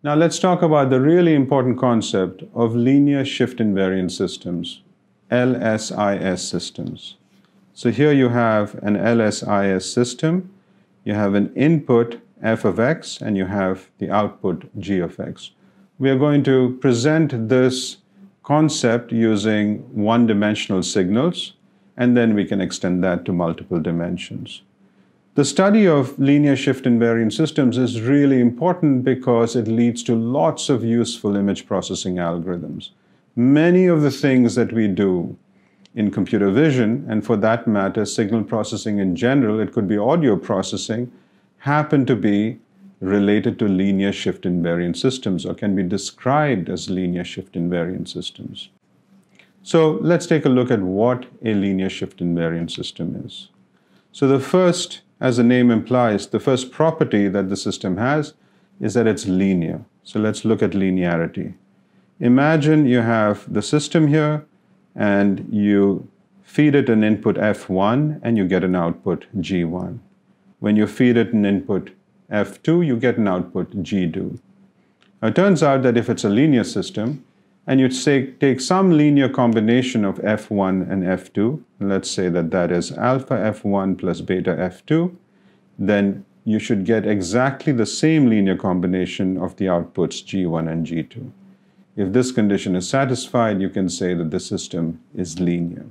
Now let's talk about the really important concept of linear shift invariant systems, LSIS systems. So here you have an LSIS system, you have an input f of x, and you have the output g of x. We are going to present this concept using one-dimensional signals, and then we can extend that to multiple dimensions. The study of linear shift invariant systems is really important because it leads to lots of useful image processing algorithms. Many of the things that we do in computer vision, and for that matter, signal processing in general, it could be audio processing, happen to be related to linear shift invariant systems or can be described as linear shift invariant systems. So let's take a look at what a linear shift invariant system is. So the first, as the name implies, the first property that the system has is that it's linear. So let's look at linearity. Imagine you have the system here and you feed it an input f1 and you get an output g1. When you feed it an input f2, you get an output g2. Now it turns out that if it's a linear system, and you take some linear combination of f1 and f2, and let's say that that is alpha f1 plus beta f2, then you should get exactly the same linear combination of the outputs g1 and g2. If this condition is satisfied, you can say that the system is linear.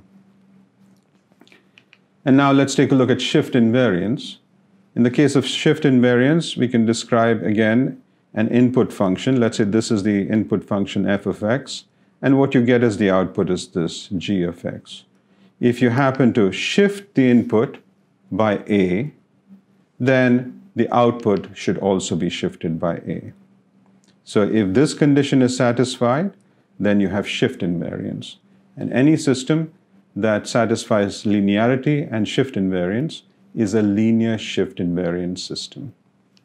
And now let's take a look at shift invariance. In the case of shift invariance, we can describe again an input function. Let's say this is the input function f of x, and what you get as the output is this g of x. If you happen to shift the input by a, then the output should also be shifted by a. So if this condition is satisfied, then you have shift invariance. And any system that satisfies linearity and shift invariance is a linear shift invariant system.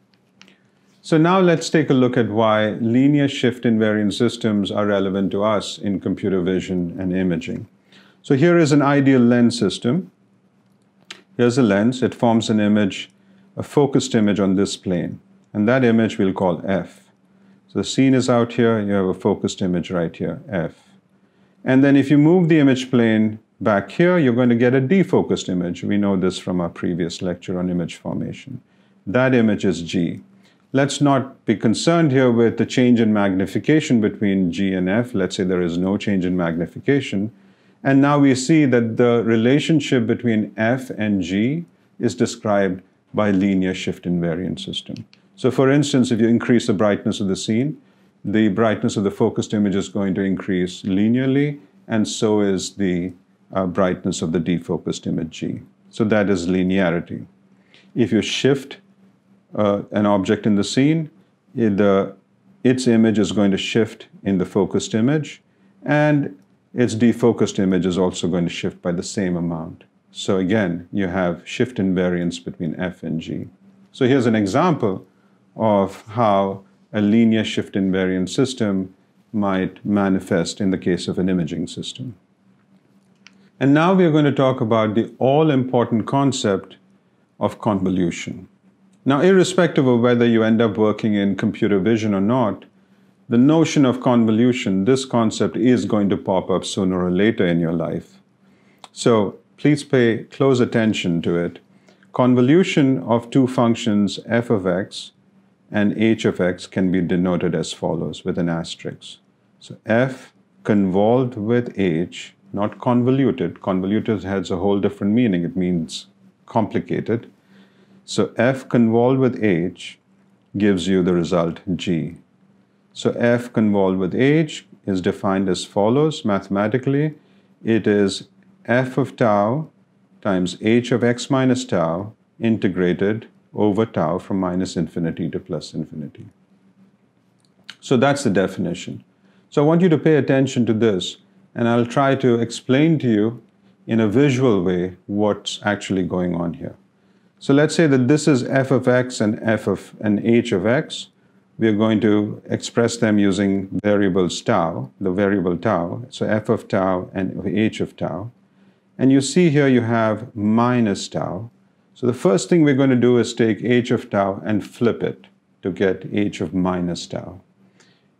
So now let's take a look at why linear shift invariant systems are relevant to us in computer vision and imaging. So here is an ideal lens system. Here's a lens. It forms an image, a focused image on this plane. And that image we'll call F. So the scene is out here. You have a focused image right here, F. And then if you move the image plane back here, you're going to get a defocused image. We know this from our previous lecture on image formation. That image is G. Let's not be concerned here with the change in magnification between G and F. Let's say there is no change in magnification. And now we see that the relationship between F and G is described by linear shift invariant system. So for instance, if you increase the brightness of the scene, the brightness of the focused image is going to increase linearly, and so is the brightness of the defocused image G. So that is linearity. If you shift an object in the scene, its image is going to shift in the focused image, and its defocused image is also going to shift by the same amount. So again, you have shift invariance between F and G. So here's an example of how a linear shift invariant system might manifest in the case of an imaging system. And now we are going to talk about the all-important concept of convolution. Now, irrespective of whether you end up working in computer vision or not, the notion of convolution, this concept is going to pop up sooner or later in your life. So please pay close attention to it. Convolution of two functions f of x and h of x can be denoted as follows with an asterisk. So f convolved with h, not convoluted. Convoluted has a whole different meaning. It means complicated. So f convolved with h gives you the result g. So f convolved with h is defined as follows mathematically. It is f of tau times h of x minus tau integrated over tau from minus infinity to plus infinity. So that's the definition. So I want you to pay attention to this, and I'll try to explain to you in a visual way what's actually going on here. So let's say that this is f of x and h of x. We are going to express them using variables tau, the variable tau. So f of tau and h of tau. And you see here you have minus tau. So the first thing we're going to do is take h of tau and flip it to get h of minus tau.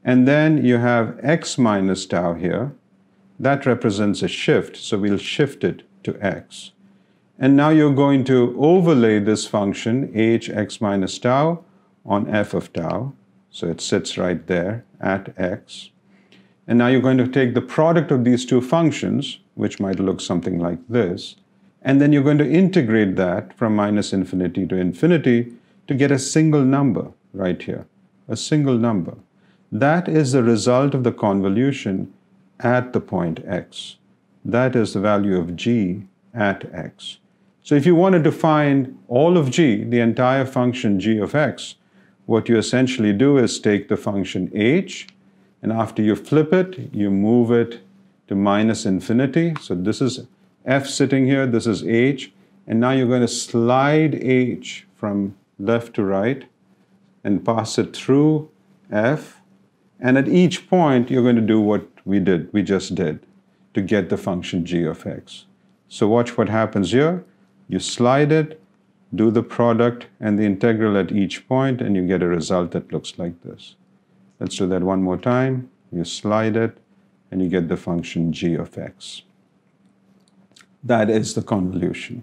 And then you have x minus tau here. That represents a shift, so we'll shift it to x. And now you're going to overlay this function, hx minus tau, on f of tau. So it sits right there at x. And now you're going to take the product of these two functions, which might look something like this, and then you're going to integrate that from minus infinity to infinity to get a single number right here, a single number. That is the result of the convolution at the point x. That is the value of g at x. So if you wanted to find all of g, the entire function g of x, what you essentially do is take the function h, and after you flip it, you move it to minus infinity. So this is f sitting here, this is h, and now you're going to slide h from left to right and pass it through f, and at each point you're going to do what we just did to get the function g of x. So watch what happens here. You slide it, do the product and the integral at each point, and you get a result that looks like this. Let's do that one more time. You slide it, and you get the function g of x. That is the convolution.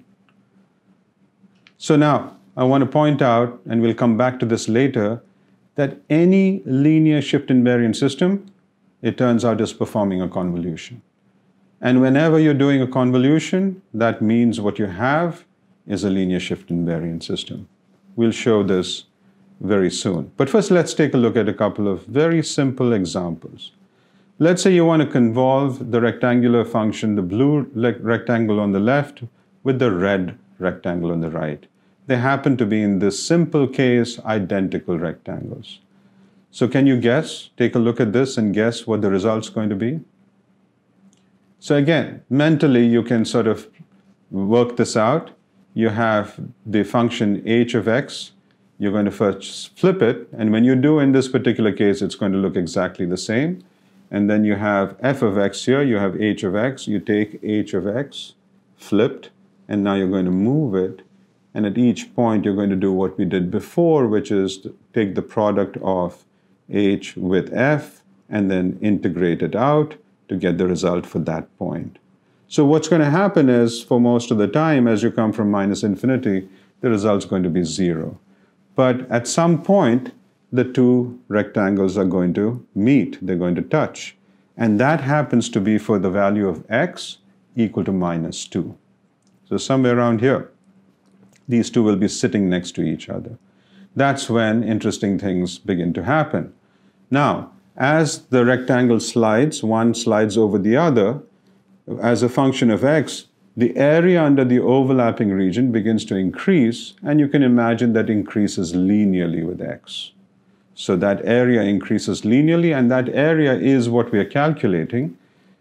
So now, I want to point out, and we'll come back to this later, that any linear shift invariant system, it turns out, is performing a convolution. And whenever you're doing a convolution, that means what you have is a linear shift invariant system. We'll show this very soon. But first, let's take a look at a couple of very simple examples. Let's say you want to convolve the rectangular function, the blue rectangle on the left, with the red rectangle on the right. They happen to be, in this simple case, identical rectangles. So can you guess? Take a look at this and guess what the result's going to be. So again, mentally, you can sort of work this out. You have the function h of x. You're going to first flip it, and when you do in this particular case, it's going to look exactly the same. And then you have f of x here, you have h of x, you take h of x, flipped, and now you're going to move it, and at each point you're going to do what we did before, which is to take the product of h with f, and then integrate it out to get the result for that point. So what's going to happen is, for most of the time, as you come from minus infinity, the result's going to be 0. But at some point, the two rectangles are going to meet, they're going to touch. And that happens to be for the value of x equal to minus 2. So somewhere around here, these two will be sitting next to each other. That's when interesting things begin to happen. Now, as the rectangle slides, one slides over the other, as a function of x, the area under the overlapping region begins to increase, and you can imagine that increases linearly with x. So that area increases linearly, and that area is what we are calculating,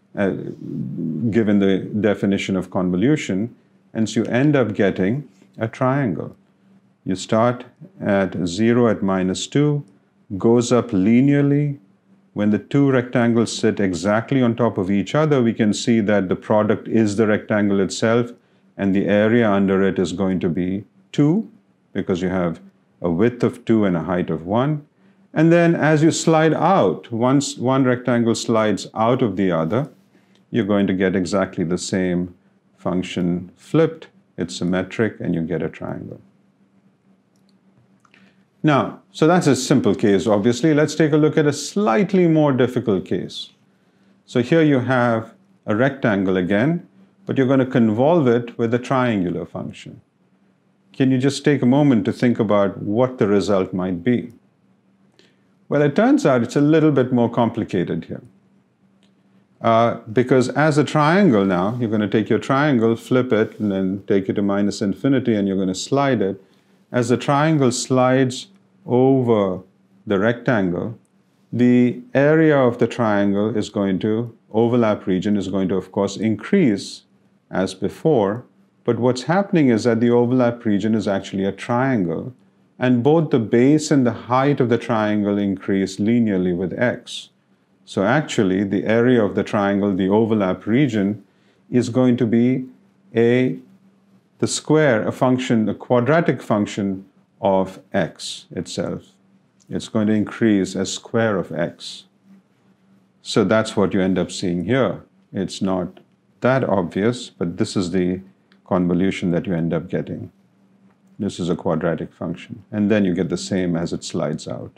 given the definition of convolution, and so you end up getting a triangle. You start at 0 at minus 2, goes up linearly. When the two rectangles sit exactly on top of each other, we can see that the product is the rectangle itself, and the area under it is going to be 2, because you have a width of 2 and a height of 1. And then as you slide out, once one rectangle slides out of the other, you're going to get exactly the same function flipped. It's symmetric, and you get a triangle. Now, so that's a simple case, obviously. Let's take a look at a slightly more difficult case. So here you have a rectangle again, but you're going to convolve it with a triangular function. Can you just take a moment to think about what the result might be? Well, it turns out it's a little bit more complicated here. Because as a triangle now, you're going to take your triangle, flip it, and then take it to minus infinity, and you're going to slide it. As the triangle slides over the rectangle, the area of the triangle is going to, overlap region is going to, of course, increase as before. But what's happening is that the overlap region is actually a triangle, and both the base and the height of the triangle increase linearly with x. So actually, the area of the triangle, the overlap region, is going to be the square, a function, a quadratic function of x itself. It's going to increase as square of x. So that's what you end up seeing here. It's not that obvious, but this is the convolution that you end up getting. This is a quadratic function. And then you get the same as it slides out.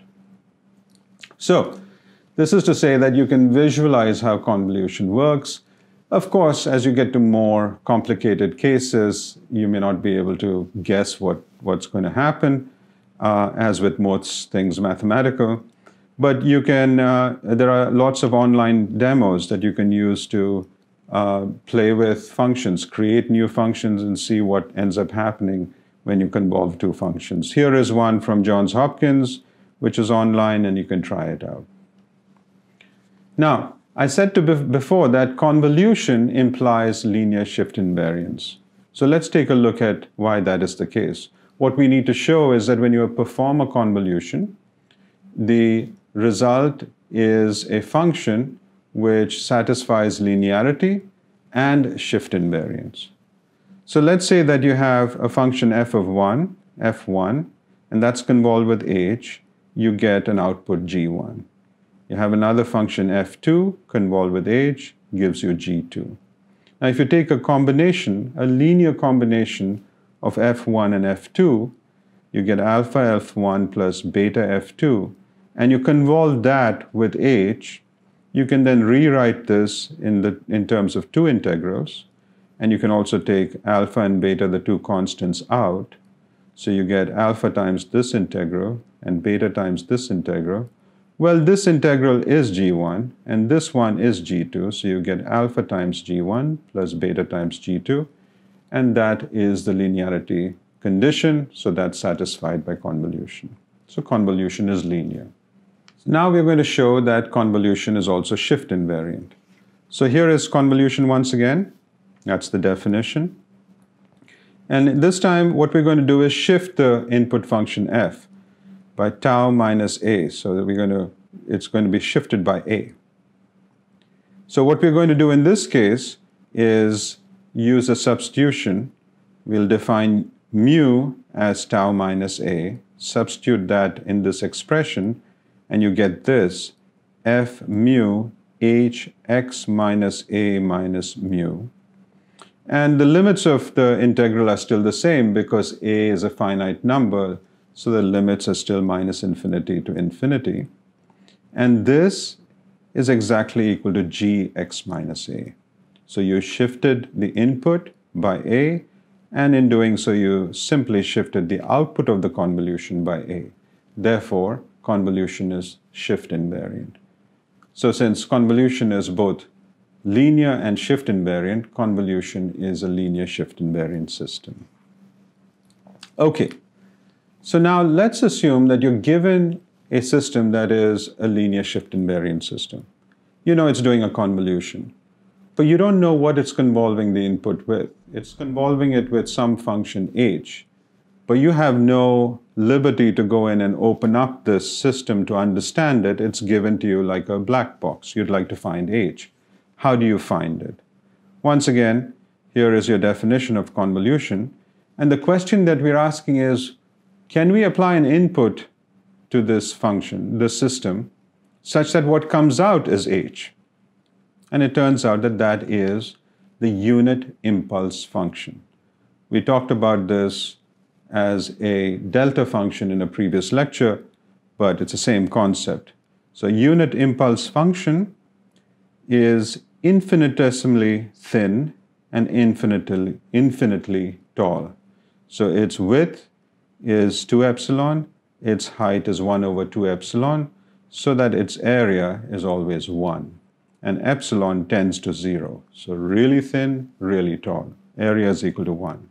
So this is to say that you can visualize how convolution works. Of course, as you get to more complicated cases, you may not be able to guess what's going to happen, as with most things mathematical. But you can, there are lots of online demos that you can use to play with functions, create new functions, and see what ends up happening when you convolve two functions. Here is one from Johns Hopkins, which is online, and you can try it out. Now, I said before that convolution implies linear shift invariance. So let's take a look at why that is the case. What we need to show is that when you perform a convolution, the result is a function which satisfies linearity and shift invariance. So let's say that you have a function f of 1, f1, and that's convolved with h, you get an output g1. You have another function f2, convolved with h, gives you g2. Now if you take a combination, a linear combination of f1 and f2, you get alpha f1 plus beta f2, and you convolve that with h, you can then rewrite this in terms of two integrals, and you can also take alpha and beta, the two constants, out. So you get alpha times this integral and beta times this integral. Well, this integral is g1 and this one is g2, so you get alpha times g1 plus beta times g2, and that is the linearity condition, so that's satisfied by convolution. So convolution is linear. Now we're going to show that convolution is also shift invariant. So here is convolution once again. That's the definition. And this time what we're going to do is shift the input function f by tau minus a, so that it's going to be shifted by a. So what we're going to do in this case is use a substitution. We'll define mu as tau minus a, substitute that in this expression, and you get this, f mu h x minus a minus mu. And the limits of the integral are still the same because a is a finite number, so the limits are still minus infinity to infinity. And this is exactly equal to gx minus a. So you shifted the input by a, and in doing so you simply shifted the output of the convolution by a. Therefore, convolution is shift invariant. So since convolution is both linear and shift invariant, convolution is a linear shift invariant system. Okay, so now let's assume that you're given a system that is a linear shift invariant system. You know it's doing a convolution, but you don't know what it's convolving the input with. It's convolving it with some function h, but you have no liberty to go in and open up this system to understand it. It's given to you like a black box. You'd like to find h. How do you find it? Once again, here is your definition of convolution. And the question that we're asking is, can we apply an input to this function, this system, such that what comes out is h? And it turns out that that is the unit impulse function. We talked about this as a delta function in a previous lecture, but it's the same concept. So unit impulse function is infinitesimally thin and infinitely tall. So its width is 2 epsilon, its height is 1 over 2 epsilon, so that its area is always 1. And epsilon tends to 0. So really thin, really tall. Area is equal to 1.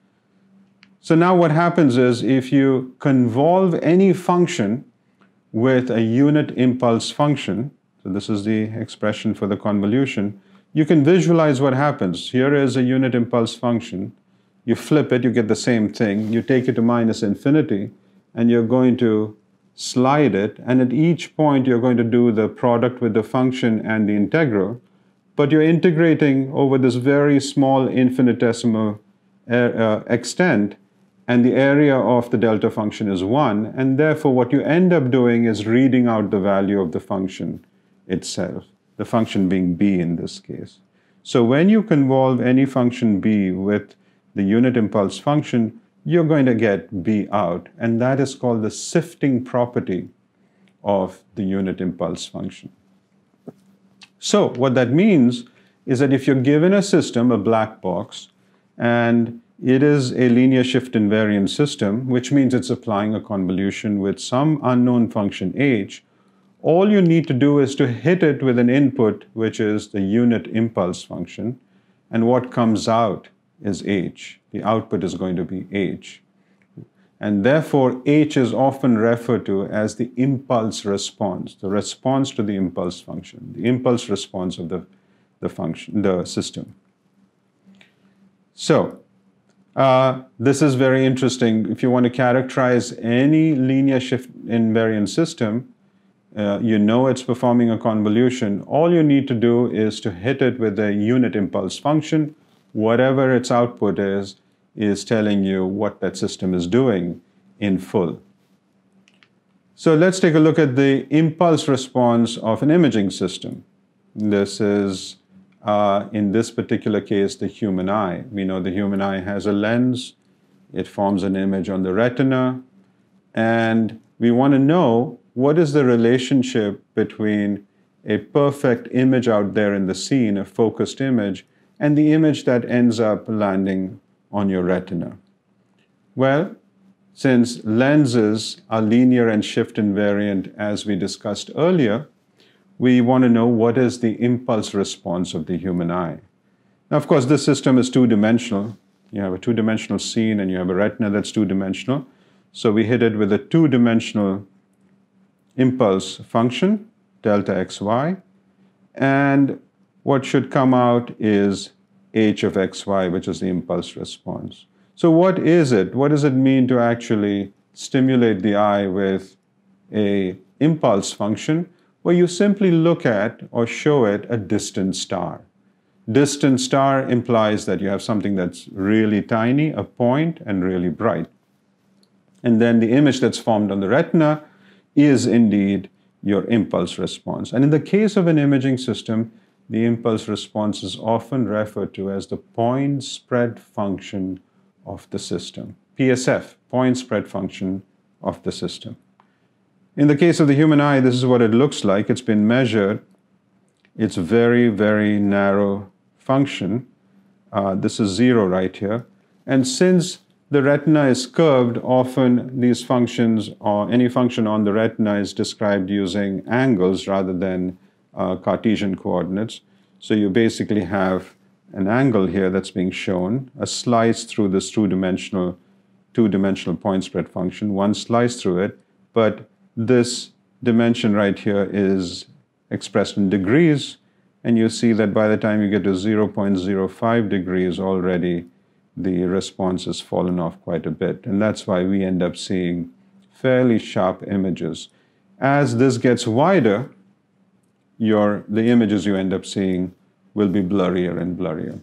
So now what happens is if you convolve any function with a unit impulse function, so this is the expression for the convolution, you can visualize what happens. Here is a unit impulse function. You flip it, you get the same thing. You take it to minus infinity, and you're going to slide it, and at each point you're going to do the product with the function and the integral, but you're integrating over this very small infinitesimal extent, and the area of the delta function is 1, and therefore what you end up doing is reading out the value of the function itself. the function being b in this case. So when you convolve any function b with the unit impulse function, you're going to get b out, and that is called the sifting property of the unit impulse function. So what that means is that if you're given a system, a black box, and it is a linear shift invariant system, which means it's applying a convolution with some unknown function h, all you need to do is to hit it with an input, which is the unit impulse function, and what comes out is h. The output is going to be h. And therefore, h is often referred to as the impulse response, the response to the impulse function, the impulse response of the function, the system. So, this is very interesting. If you want to characterize any linear shift invariant system, you know it's performing a convolution. All you need to do is to hit it with a unit impulse function. Whatever its output is telling you what that system is doing in full. So let's take a look at the impulse response of an imaging system. This is, in this particular case, the human eye. We know the human eye has a lens. It forms an image on the retina. And we want to know what is the relationship between a perfect image out there in the scene, a focused image, and the image that ends up landing on your retina. Well, since lenses are linear and shift invariant, as we discussed earlier, we want to know what is the impulse response of the human eye. Now, of course, this system is two-dimensional. You have a two-dimensional scene and you have a retina that's two-dimensional. So we hit it with a two-dimensional impulse function, delta xy, and what should come out is h of xy, which is the impulse response. So what is it? What does it mean to actually stimulate the eye with an impulse function? Well, you simply look at or show it a distant star. Distant star implies that you have something that's really tiny, a point, and really bright. And then the image that's formed on the retina is indeed your impulse response. And in the case of an imaging system, the impulse response is often referred to as the point spread function of the system. PSF, point spread function of the system. In the case of the human eye, this is what it looks like. It's been measured. It's very, very narrow function. This is 0 right here. And since the retina is curved, often these functions or any function on the retina is described using angles rather than Cartesian coordinates. So you basically have an angle here that's being shown, a slice through this two-dimensional point spread function, one slice through it, but this dimension right here is expressed in degrees, and you see that by the time you get to 0.05 degrees already, the response has fallen off quite a bit, and that's why we end up seeing fairly sharp images. As this gets wider, the images you end up seeing will be blurrier and blurrier.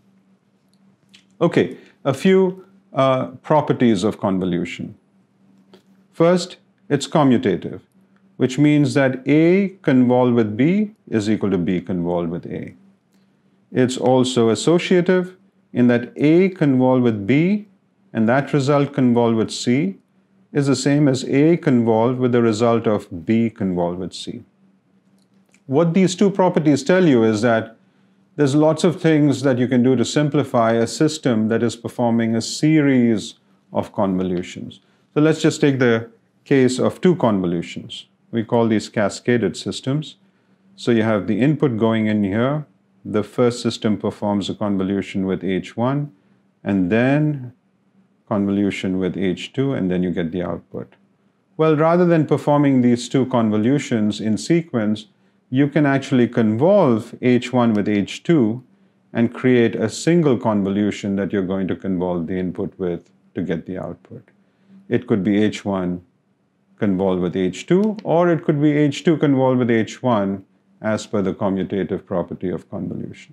Okay, a few properties of convolution. First, it's commutative, which means that A convolved with B is equal to B convolved with A. It's also associative in that A convolved with B and that result convolved with C is the same as A convolved with the result of B convolved with C. What these two properties tell you is that there's lots of things that you can do to simplify a system that is performing a series of convolutions. So let's just take the case of two convolutions. We call these cascaded systems. So you have the input going in here. The first system performs a convolution with H1, and then convolution with H2, and then you get the output. Well, rather than performing these two convolutions in sequence, you can actually convolve H1 with H2 and create a single convolution that you're going to convolve the input with to get the output. It could be H1 convolved with H2, or it could be H2 convolved with H1 as per the commutative property of convolution.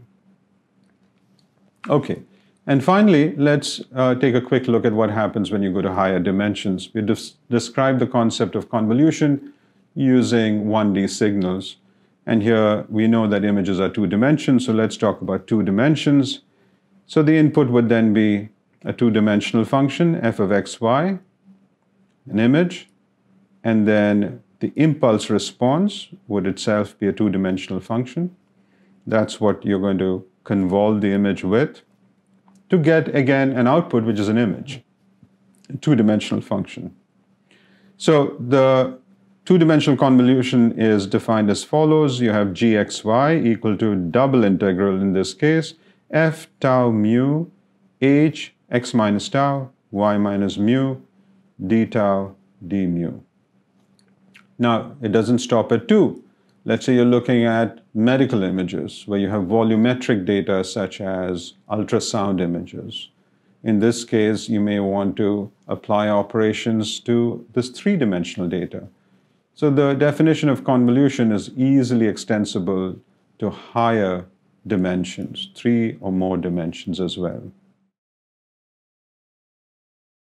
Okay, and finally, let's take a quick look at what happens when you go to higher dimensions. We describe the concept of convolution using 1D signals. And here we know that images are 2 dimensions, so let's talk about 2 dimensions. So the input would then be a 2-dimensional function, f of xy, an image, and then the impulse response would itself be a 2-dimensional function. That's what you're going to convolve the image with to get, again, an output which is an image, a 2-dimensional function. So the 2-dimensional convolution is defined as follows. You have gxy equal to double integral, in this case, f tau mu h x minus tau y minus mu d tau d mu. Now, it doesn't stop at 2. Let's say you're looking at medical images where you have volumetric data such as ultrasound images. In this case, you may want to apply operations to this 3-dimensional data. So the definition of convolution is easily extensible to higher dimensions, 3 or more dimensions as well.